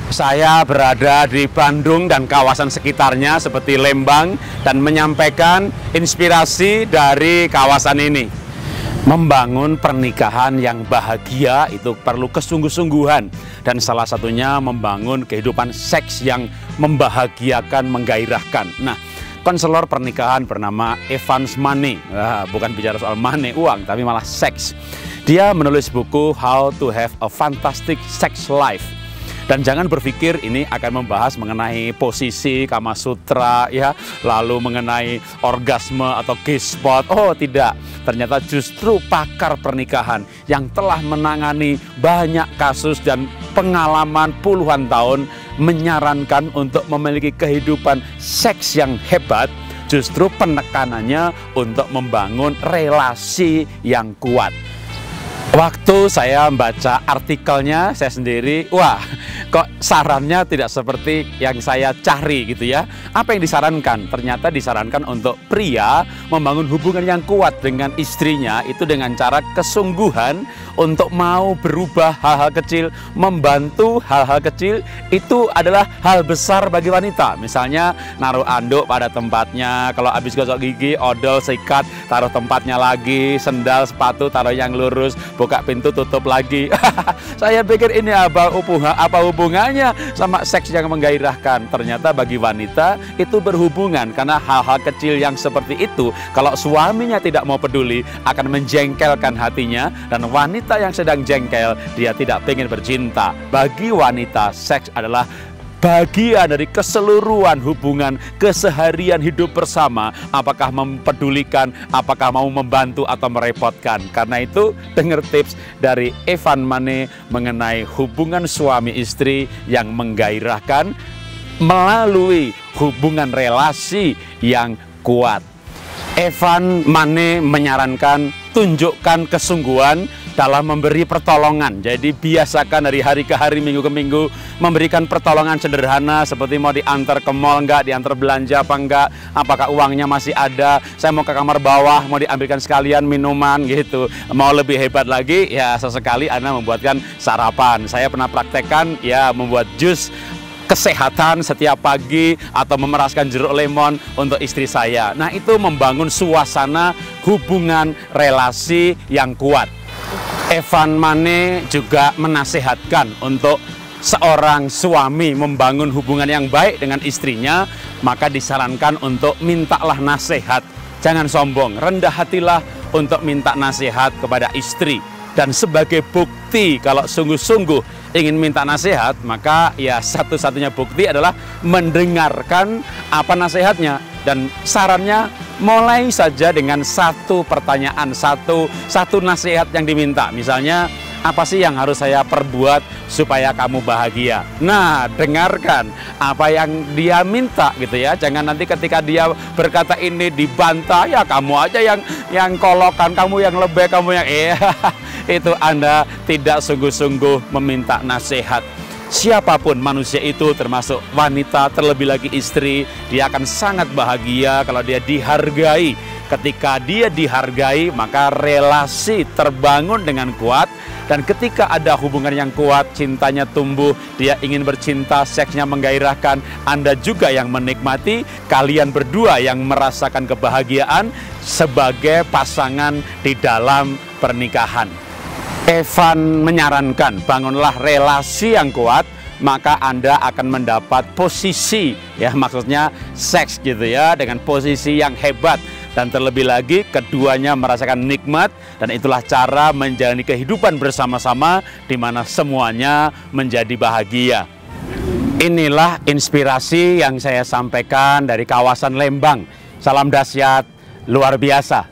Saya berada di Bandung dan kawasan sekitarnya seperti Lembang dan menyampaikan inspirasi dari kawasan ini. Membangun pernikahan yang bahagia itu perlu kesungguh-sungguhan, dan salah satunya membangun kehidupan seks yang membahagiakan, menggairahkan. Nah, konselor pernikahan bernama Evans Mane, bukan bicara soal money, uang, tapi malah seks. Dia menulis buku How to Have a Fantastic Sex Life. Dan jangan berpikir ini akan membahas mengenai posisi Kama Sutra, ya, lalu mengenai orgasme atau G-spot. Oh tidak, ternyata justru pakar pernikahan yang telah menangani banyak kasus dan pengalaman puluhan tahun menyarankan untuk memiliki kehidupan seks yang hebat. Justru penekanannya untuk membangun relasi yang kuat. Waktu saya membaca artikelnya, saya sendiri, wah, kok sarannya tidak seperti yang saya cari gitu ya. Apa yang disarankan? Ternyata disarankan untuk pria membangun hubungan yang kuat dengan istrinya itu dengan cara kesungguhan untuk mau berubah hal-hal kecil, membantu hal-hal kecil. Itu adalah hal besar bagi wanita. Misalnya naruh anduk pada tempatnya, kalau habis gosok gigi, odol, sikat, taruh tempatnya lagi, sendal, sepatu, taruh yang lurus, buka pintu, tutup lagi. Saya pikir ini apa hubungannya sama seks yang menggairahkan? Ternyata bagi wanita itu berhubungan, karena hal-hal kecil yang seperti itu kalau suaminya tidak mau peduli akan menjengkelkan hatinya, dan wanita yang sedang jengkel dia tidak ingin bercinta. Bagi wanita, seks adalah bagian dari keseluruhan hubungan keseharian hidup bersama. Apakah mempedulikan, apakah mau membantu atau merepotkan. Karena itu dengar tips dari Evan Mane mengenai hubungan suami istri yang menggairahkan melalui hubungan relasi yang kuat. Evan Mane menyarankan tunjukkan kesungguhan dalam memberi pertolongan. Jadi biasakan dari hari ke hari, minggu ke minggu memberikan pertolongan sederhana seperti mau diantar ke mall enggak, diantar belanja apa enggak, apakah uangnya masih ada, saya mau ke kamar bawah mau diambilkan sekalian minuman gitu. Mau lebih hebat lagi ya sesekali Anda membuatkan sarapan. Saya pernah praktekkan ya membuat jus kesehatan setiap pagi atau memeraskan jeruk lemon untuk istri saya. Nah, itu membangun suasana hubungan relasi yang kuat. Evan Mane juga menasehatkan untuk seorang suami membangun hubungan yang baik dengan istrinya, maka disarankan untuk mintalah nasihat. Jangan sombong, rendah hatilah untuk minta nasihat kepada istri. Dan sebagai bukti kalau sungguh-sungguh ingin minta nasihat, maka ya satu-satunya bukti adalah mendengarkan apa nasihatnya. Dan sarannya mulai saja dengan satu pertanyaan, satu nasihat yang diminta. Misalnya, apa sih yang harus saya perbuat supaya kamu bahagia? Nah, dengarkan apa yang dia minta gitu ya. Jangan nanti ketika dia berkata ini dibantah, ya kamu aja yang kolokan, kamu yang lebih, kamu yang itu Anda tidak sungguh-sungguh meminta nasihat. Siapapun manusia itu, termasuk wanita, terlebih lagi istri, dia akan sangat bahagia kalau dia dihargai. Ketika dia dihargai, maka relasi terbangun dengan kuat. Dan ketika ada hubungan yang kuat, cintanya tumbuh, dia ingin bercinta, seksnya menggairahkan, Anda juga yang menikmati, kalian berdua yang merasakan kebahagiaan sebagai pasangan di dalam pernikahan. Evan menyarankan, bangunlah relasi yang kuat, maka Anda akan mendapat posisi, ya maksudnya seks gitu ya, dengan posisi yang hebat. Dan terlebih lagi keduanya merasakan nikmat, dan itulah cara menjalani kehidupan bersama-sama di mana semuanya menjadi bahagia. Inilah inspirasi yang saya sampaikan dari kawasan Lembang. Salam dahsyat luar biasa.